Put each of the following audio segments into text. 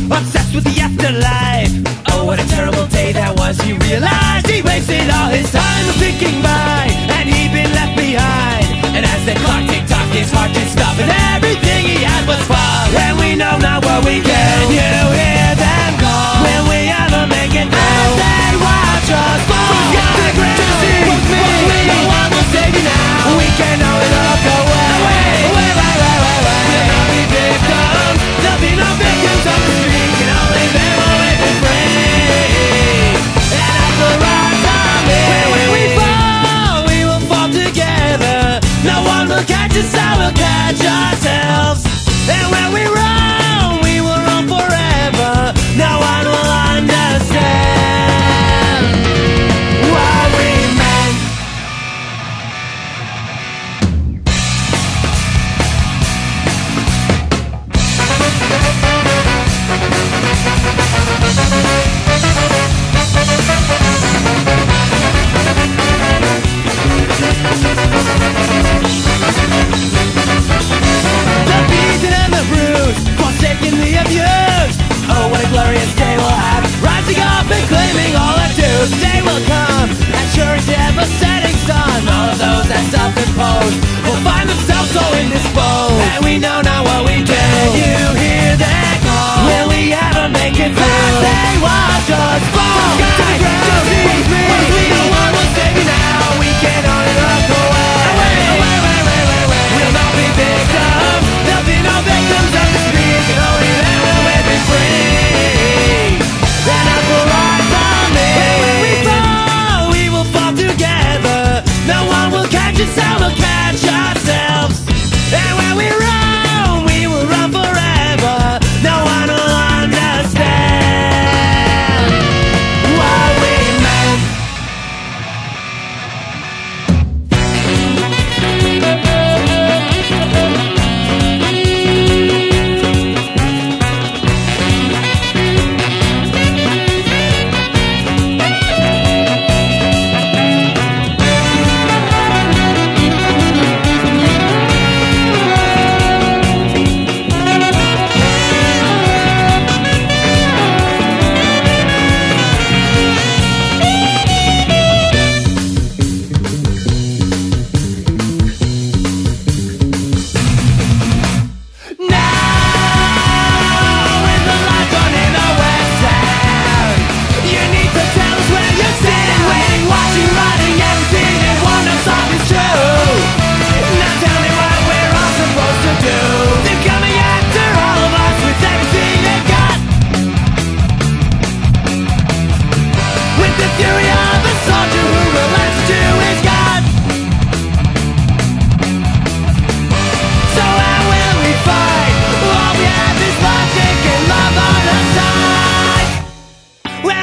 obsessed with the afterlife. Oh, what a terrible day that was. He realized he wasted all his time thinking by, and he'd been left behind. And as the clock ticked-tocked, his heart did stop, and everything he had was far. And we know not what we do. Can you hear them call? Will we ever make it through? As they watch us fall from the ground, to see what's me. No one will save you now. We can know it'll go away. We'll not be victims. There'll be no victims of the street. Can only live or live and free. And as the rocks are made, when we fall, we will fall together. No one will catch us, I will catch ourselves. And when we run, we will run forever. No one will understand what we meant. The beaten and the bruised, forsakenly abused. Oh, what a glorious day we'll have, rising up and claiming all our dues. Day will come, as sure as the ever-setting sun. All of those that self-impose will find themselves so indisposed. And we know now what we do. Can you hear that call? Will we ever make it through? As they watch us fall from the ground, to see me. No one will save you now. We can only look away. We'll not be victims. There'll be no victims of the street. Can only live and we'll be free. And as we'll rise on me, when we fall, we will fall together. No one will catch us, and we'll catch ourselves. And when we will run forever. No one will understand what we meant.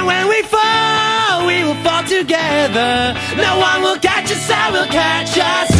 Together, no one will catch us, I will catch us.